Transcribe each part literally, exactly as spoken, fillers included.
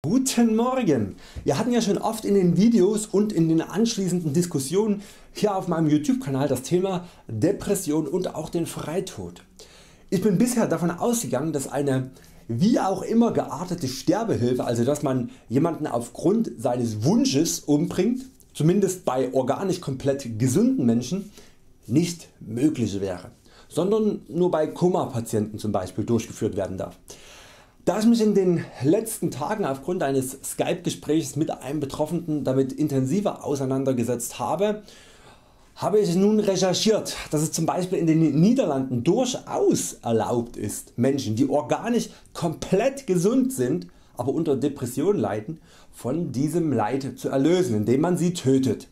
Guten Morgen! Wir hatten ja schon oft in den Videos und in den anschließenden Diskussionen hier auf meinem YouTube Kanal das Thema Depression und auch den Freitod. Ich bin bisher davon ausgegangen, dass eine wie auch immer geartete Sterbehilfe, also dass man jemanden aufgrund seines Wunsches umbringt, zumindest bei organisch komplett gesunden Menschen, nicht möglich wäre, sondern nur bei Koma-Patienten zum Beispiel durchgeführt werden darf. Da ich mich in den letzten Tagen aufgrund eines Skype Gesprächs mit einem Betroffenen damit intensiver auseinandergesetzt habe, habe ich nun recherchiert, dass es zum Beispiel in den Niederlanden durchaus erlaubt ist, Menschen die organisch komplett gesund sind, aber unter Depression leiden, von diesem Leid zu erlösen, indem man sie tötet.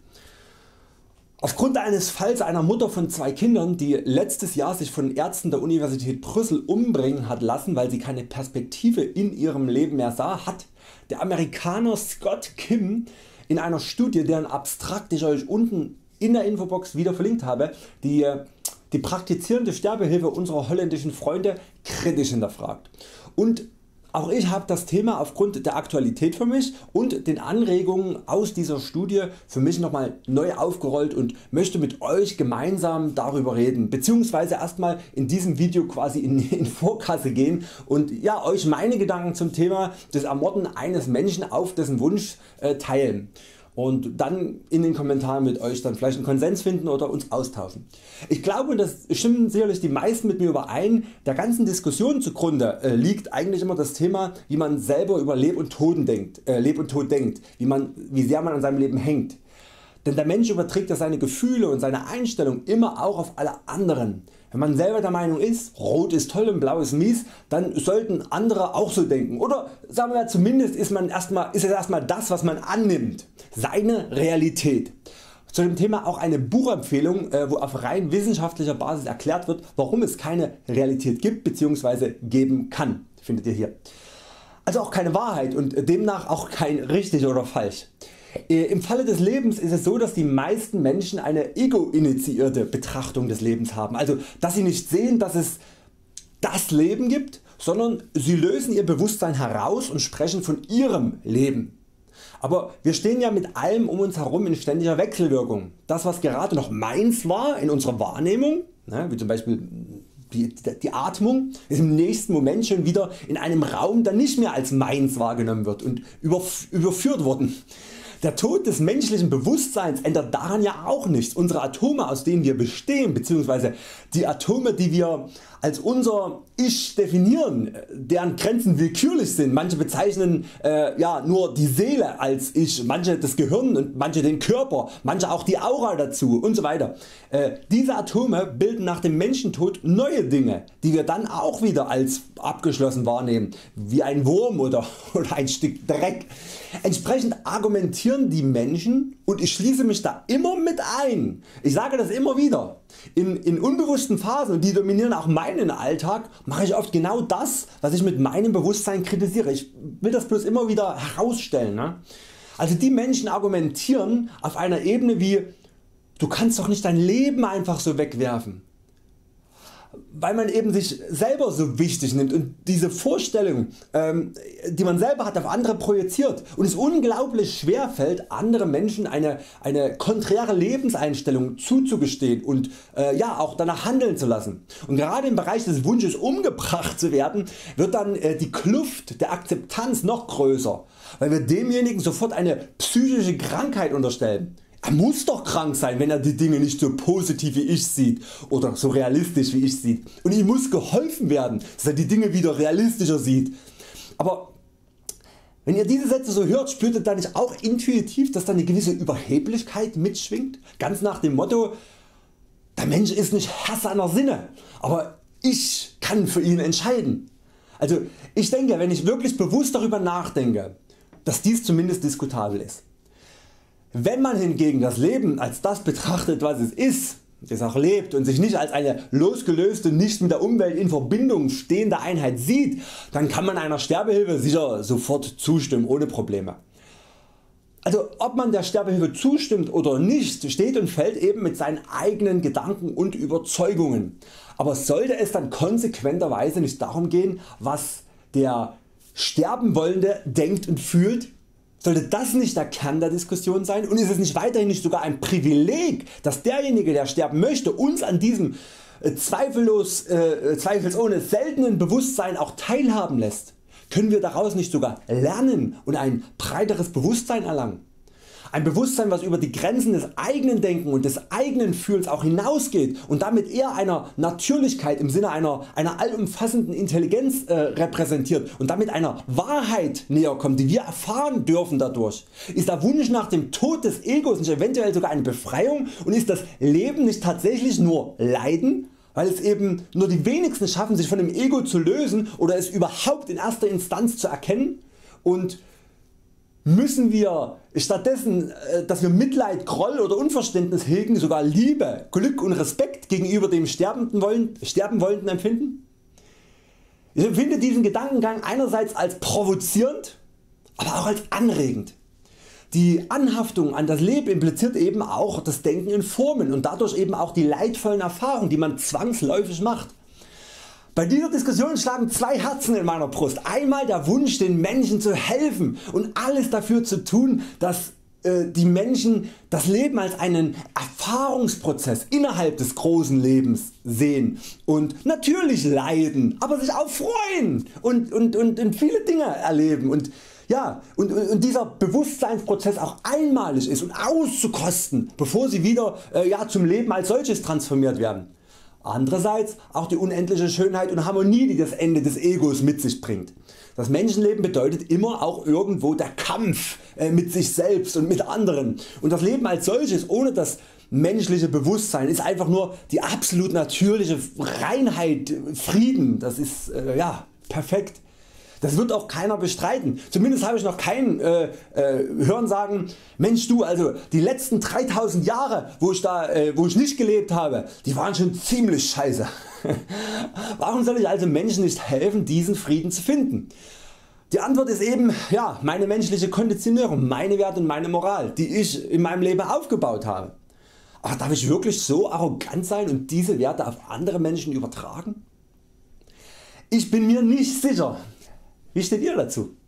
Aufgrund eines Falls einer Mutter von zwei Kindern, die letztes Jahr sich von Ärzten der Universität Brüssel umbringen hat lassen, weil sie keine Perspektive in ihrem Leben mehr sah, hat der Amerikaner Scott Kim in einer Studie, deren Abstrakt ich Euch unten in der Infobox wieder verlinkt habe, die, die praktizierende Sterbehilfe unserer holländischen Freunde kritisch hinterfragt. Und auch ich habe das Thema aufgrund der Aktualität für mich und den Anregungen aus dieser Studie für mich nochmal neu aufgerollt und möchte mit Euch gemeinsam darüber reden, beziehungsweise erstmal in diesem Video quasi in, in Vorkasse gehen und ja, Euch meine Gedanken zum Thema des Ermorden eines Menschen auf dessen Wunsch äh, teilen. Und dann in den Kommentaren mit Euch dann vielleicht einen Konsens finden oder uns austauschen. Ich glaube, das stimmen sicherlich die meisten mit mir überein, der ganzen Diskussion zugrunde äh, liegt eigentlich immer das Thema, wie man selber über Leb und, Toten denkt, äh, Leb und Tod denkt, wie, man, wie sehr man an seinem Leben hängt. Denn der Mensch überträgt ja seine Gefühle und seine Einstellung immer auch auf alle anderen. Wenn man selber der Meinung ist, Rot ist toll und Blau ist mies, dann sollten andere auch so denken. Oder sagen wir zumindest ist, man erstmal, ist es erstmal das, was man annimmt, seine Realität. Zu dem Thema auch eine Buchempfehlung, wo auf rein wissenschaftlicher Basis erklärt wird, warum es keine Realität gibt bzw. geben kann, findet ihr hier. Also auch keine Wahrheit und demnach auch kein richtig oder falsch. Im Falle des Lebens ist es so, dass die meisten Menschen eine ego-initiierte Betrachtung des Lebens haben, also dass sie nicht sehen, dass es das Leben gibt, sondern sie lösen ihr Bewusstsein heraus und sprechen von ihrem Leben. Aber wir stehen ja mit allem um uns herum in ständiger Wechselwirkung. Das was gerade noch meins war in unserer Wahrnehmung, wie zum Beispiel die, die Atmung, ist im nächsten Moment schon wieder in einem Raum, der nicht mehr als meins wahrgenommen wird und überführt worden. Der Tod des menschlichen Bewusstseins ändert daran ja auch nichts. Unsere Atome, aus denen wir bestehen, bzw. die Atome, die wir als unser Ich definieren, deren Grenzen willkürlich sind. Manche bezeichnen äh, ja, nur die Seele als Ich, manche das Gehirn und manche den Körper, manche auch die Aura dazu und so weiter. Äh, diese Atome bilden nach dem Menschentod neue Dinge, die wir dann auch wieder als abgeschlossen wahrnehmen, wie ein Wurm oder, oder ein Stück Dreck. Entsprechend argumentieren die Menschen, und ich schließe mich da immer mit ein, ich sage das immer wieder, in, in unbewussten Phasen, und die dominieren auch meinen Alltag, mache ich oft genau das, was ich mit meinem Bewusstsein kritisiere. Ich will das bloß immer wieder herausstellen. Ne? Also die Menschen argumentieren auf einer Ebene wie, du kannst doch nicht dein Leben einfach so wegwerfen, weil man eben sich selber so wichtig nimmt und diese Vorstellung, ähm, die man selber hat, auf andere projiziert und es unglaublich schwer fällt, andere Menschen eine, eine konträre Lebenseinstellung zuzugestehen und äh, ja, auch danach handeln zu lassen. Und gerade im Bereich des Wunsches umgebracht zu werden, wird dann äh, die Kluft der Akzeptanz noch größer, weil wir demjenigen sofort eine psychische Krankheit unterstellen. Er muss doch krank sein, wenn er die Dinge nicht so positiv wie ich sieht oder so realistisch wie ich sieht, und ihm muss geholfen werden, dass er die Dinge wieder realistischer sieht. Aber wenn ihr diese Sätze so hört, spürt ihr dann nicht auch intuitiv, dass da eine gewisse Überheblichkeit mitschwingt, ganz nach dem Motto, der Mensch ist nicht Herr seiner Sinne, aber ich kann für ihn entscheiden. Also ich denke, wenn ich wirklich bewusst darüber nachdenke, dass dies zumindest diskutabel ist. Wenn man hingegen das Leben als das betrachtet, was es ist, es auch lebt und sich nicht als eine losgelöste, nicht mit der Umwelt in Verbindung stehende Einheit sieht, dann kann man einer Sterbehilfe sicher sofort zustimmen, ohne Probleme. Also ob man der Sterbehilfe zustimmt oder nicht, steht und fällt eben mit seinen eigenen Gedanken und Überzeugungen. Aber sollte es dann konsequenterweise nicht darum gehen, was der Sterbenwollende denkt und fühlt? Sollte das nicht der Kern der Diskussion sein, und ist es nicht weiterhin nicht sogar ein Privileg, dass derjenige der sterben möchte uns an diesem äh, zweifellos, äh, zweifelsohne seltenen Bewusstsein auch teilhaben lässt? Können wir daraus nicht sogar lernen und ein breiteres Bewusstsein erlangen? Ein Bewusstsein, was über die Grenzen des eigenen Denkens und des eigenen Fühlens auch hinausgeht und damit eher einer Natürlichkeit im Sinne einer, einer allumfassenden Intelligenz äh, repräsentiert und damit einer Wahrheit näher kommt, die wir erfahren dürfen dadurch. Ist der Wunsch nach dem Tod des Egos nicht eventuell sogar eine Befreiung, und ist das Leben nicht tatsächlich nur Leiden, weil es eben nur die wenigsten schaffen, sich von dem Ego zu lösen oder es überhaupt in erster Instanz zu erkennen? Und müssen wir stattdessen, dass wir Mitleid, Groll oder Unverständnis hegen, sogar Liebe, Glück und Respekt gegenüber dem Sterbenden wollen, Sterben wollenden empfinden? Ich empfinde diesen Gedankengang einerseits als provozierend, aber auch als anregend. Die Anhaftung an das Leben impliziert eben auch das Denken in Formen und dadurch eben auch die leidvollen Erfahrungen, die man zwangsläufig macht. Bei dieser Diskussion schlagen zwei Herzen in meiner Brust. Einmal der Wunsch, den Menschen zu helfen und alles dafür zu tun, dass äh, die Menschen das Leben als einen Erfahrungsprozess innerhalb des großen Lebens sehen und natürlich leiden, aber sich auch freuen und, und, und, und viele Dinge erleben und, ja, und, und dieser Bewusstseinsprozess auch einmalig ist und auszukosten, bevor sie wieder äh, ja, zum Leben als solches transformiert werden. Andererseits auch die unendliche Schönheit und Harmonie, die das Ende des Egos mit sich bringt. Das Menschenleben bedeutet immer auch irgendwo der Kampf mit sich selbst und mit anderen, und das Leben als solches ohne das menschliche Bewusstsein ist einfach nur die absolut natürliche Reinheit, Frieden. Das ist äh, ja, perfekt. Das wird auch keiner bestreiten. Zumindest habe ich noch keinen äh, äh, hören sagen, Mensch du, also die letzten dreitausend Jahre wo ich, da, äh, wo ich nicht gelebt habe, die waren schon ziemlich scheiße. Warum soll ich also Menschen nicht helfen, diesen Frieden zu finden? Die Antwort ist eben ja, meine menschliche Konditionierung, meine Werte und meine Moral, die ich in meinem Leben aufgebaut habe. Aber darf ich wirklich so arrogant sein und diese Werte auf andere Menschen übertragen? Ich bin mir nicht sicher. Wie steht ihr dazu?